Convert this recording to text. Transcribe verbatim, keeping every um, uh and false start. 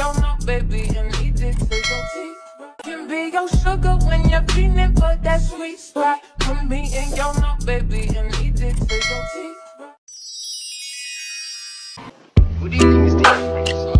your mouth, baby, and eat it to your teeth. Can be your sugar when you're feeling for that sweet spot. Come be in your mouth, baby, and eat it to your teeth. Who do you think is taking this?